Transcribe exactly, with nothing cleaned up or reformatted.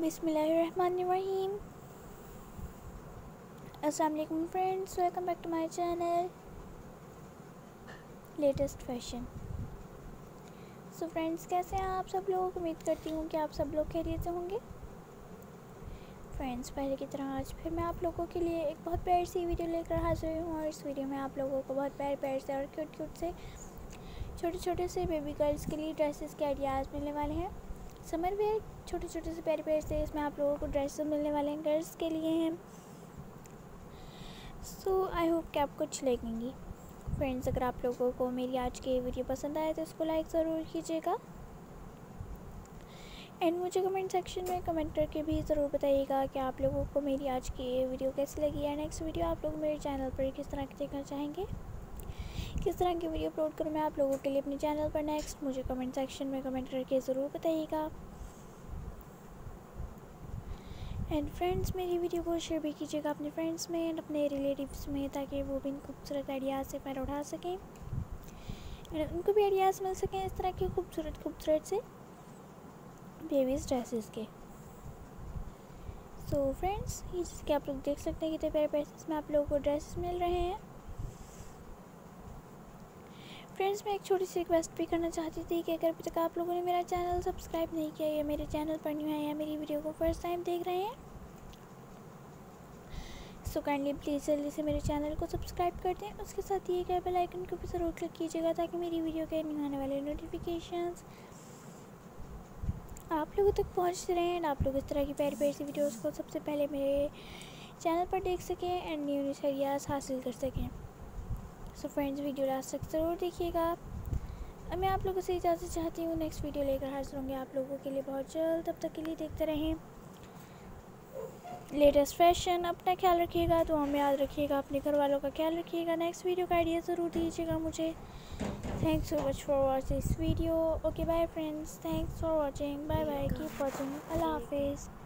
बिस्मिल्लाहिर्रहमानिर्रहीम। अस्सलाम वालेकुम friends, welcome back to my channel latest fashion. So friends, कैसे हैं आप सब लोग? उम्मीद करती हूँ कि आप सब लोग खैरियत से होंगे। फ्रेंड्स, पहले की तरह आज फिर मैं आप लोगों के लिए एक बहुत प्यारी सी वीडियो लेकर हाजिर हूँ और इस वीडियो में आप लोगों को बहुत प्यारे प्यारे से और क्यूट क्यूट से छोटे छोटे से बेबी गर्ल्स के लिए ड्रेसेस के आइडियाज़ मिलने वाले हैं। समर वेयर छोटे छोटे से प्यारे प्यारे से इसमें आप लोगों को ड्रेसेस मिलने वाले हैं, गर्ल्स के लिए हैं। सो आई होप कि आपको अच्छी लगेंगी। फ्रेंड्स, अगर आप लोगों को मेरी आज की वीडियो पसंद आए तो इसको लाइक ज़रूर कीजिएगा एंड मुझे कमेंट सेक्शन में कमेंट करके भी ज़रूर बताइएगा कि आप लोगों को मेरी आज की ये वीडियो कैसी लगी है। नेक्स्ट वीडियो आप लोग मेरे चैनल पर किस तरह की देखना चाहेंगे, किस तरह की वीडियो अपलोड करूँ मैं आप लोगों के लिए अपने चैनल पर नेक्स्ट, मुझे कमेंट सेक्शन में कमेंट करके ज़रूर बताइएगा। एंड फ्रेंड्स, मेरी वीडियो को शेयर भी कीजिएगा अपने फ्रेंड्स में एंड अपने रिलेटिव्स में, ताकि वो भी इन खूबसूरत आइडियाज़ से फ़ायदा उठा सकें एंड उनको भी आइडियाज़ मिल सकें इस तरह के खूबसूरत खूबसूरत से बेबीज़ ड्रेसेस के। सो so, फ्रेंड्स, ये जैसे कि आप लोग देख सकते हैं कितने प्यारे पैसेस में आप लोगों को ड्रेसेस मिल रहे हैं। फ्रेंड्स, मैं एक छोटी सी रिक्वेस्ट भी करना चाहती थी कि अगर अभी तक आप लोगों ने मेरा चैनल सब्सक्राइब नहीं किया या मेरे चैनल पर न्यू है या मेरी वीडियो को फर्स्ट टाइम देख रहे हैं, सो काइंडली प्लीज़ जल्दी से मेरे चैनल को सब्सक्राइब कर दें। उसके साथ दिए गए बेल आइकन को भी ज़रूर क्लिक कीजिएगा ताकि मेरी वीडियो के न्यू आने वाले नोटिफिकेशंस आप लोगों तक पहुंचते रहें एंड आप लोग इस तरह की प्यारी प्यारी सी वीडियोज़ को सबसे पहले मेरे चैनल पर देख सकें एंड न्यू न्यू आइडियाज़ हासिल कर सकें। सो फ्रेंड्स, वीडियो लास्ट तक ज़रूर देखिएगा। अब मैं आप लोगों से इजाज़त चाहती हूँ, नेक्स्ट वीडियो लेकर हाजिर होंगे आप लोगों के लिए बहुत जल्द। तब तक के लिए देखते रहें लेटेस्ट फैशन। अपना ख्याल रखिएगा, तो हमें याद रखिएगा, अपने घर वालों का ख्याल रखिएगा। नेक्स्ट वीडियो का आइडिया ज़रूर दीजिएगा मुझे। Thanks so much for watching this video. Okay bye friends, thanks for watching, bye bye, keep watching, अल्लाह हाफिज़।